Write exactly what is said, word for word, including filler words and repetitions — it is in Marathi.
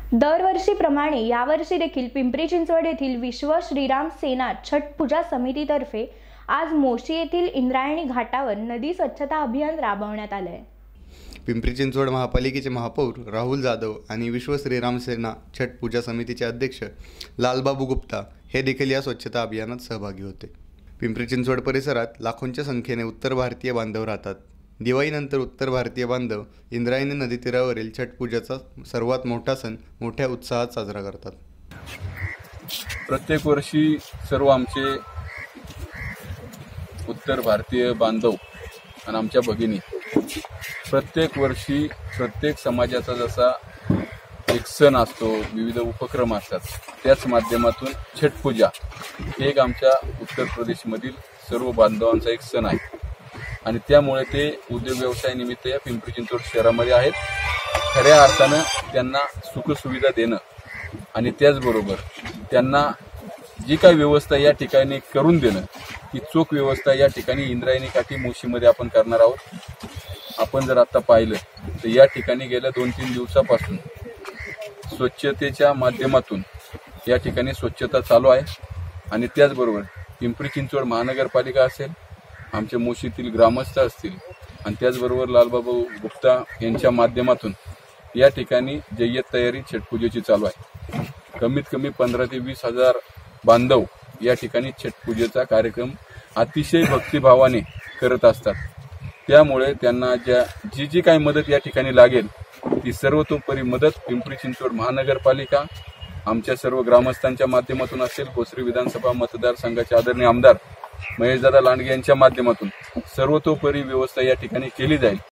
दरवर्षीप्रमाणे यावर्षी देखील पिंपरी चिंचवड येथील विश्व श्रीराम सेना छठ पूजा समितीतर्फे आज मोशी येथील इंद्रायणी घाटावर नदी स्वच्छता अभियान राबवण्यात आले आहे। पिंपरी चिंचवड महापालिकेचे महापौर राहुल जाधव आणि विश्व श्रीराम सेना छठ पूजा समितीचे अध्यक्ष लालबाबू गुप्ता हे देखील या स्वच्छता अभियानात सहभागी होते। पिंपरी चिंचवड परिसरात लाखोंच्या संख्येने उत्तर भारतीय बांधव राहतात। दिवाळीनंतर उत्तर भारतीय बांधव इंद्रायणी नदी तीरावरील छठ पूजेचा सर्वात मोठा सण मोठ्या उत्साहात साजरा करतात। प्रत्येक वर्षी सर्व आमचे उत्तर भारतीय बांधव आणि आमच्या भगिनी प्रत्येक वर्षी प्रत्येक समाजाचा जसा एक सण असतो, विविध उपक्रम असतात, त्याच माध्यमातून छठ पूजा हे एक आमच्या उत्तर प्रदेशमधील सर्व बांधवांचा एक सण आहे आणि त्यामुळे ते उद्योग व्यवसाय निमित्त या पिंपरी चिंचवड शहरामध्ये आहेत। खऱ्या अर्थानं त्यांना सुखसुविधा देणं आणि त्याचबरोबर त्यांना जी काही व्यवस्था या ठिकाणी करून देणं, ही चोख व्यवस्था या ठिकाणी इंद्रायणी काठी मोशीमध्ये आपण करणार आहोत। आपण जर आता पाहिलं तर या ठिकाणी गेल्या दोन तीन दिवसापासून स्वच्छतेच्या माध्यमातून या ठिकाणी स्वच्छता चालू आहे आणि त्याचबरोबर पिंपरी चिंचवड महानगरपालिका असेल, आमचे मोशीतील ग्रामस्थ असतील आणि त्याचबरोबर लालबाबू गुप्ता यांच्या माध्यमातून या ठिकाणी जय्यत तयारी छठ पूजेची चालू आहे। कमीत कमी पंधरा ते वीस हजार बांधव या ठिकाणी छठ पूजेचा कार्यक्रम अतिशय भक्तिभावाने करत असतात। त्यामुळे त्यांना ज्या जी जी काही मदत या ठिकाणी लागेल ती सर्वतोपरी मदत पिंपरी चिंचवड महानगरपालिका आमच्या सर्व ग्रामस्थांच्या माध्यमातून असेल, भोसरी विधानसभा मतदारसंघाचे आदरणीय आमदार महेशदादा लांडगे यांच्या माध्यमातून सर्वतोपरी व्यवस्था या ठिकाणी केली जाईल।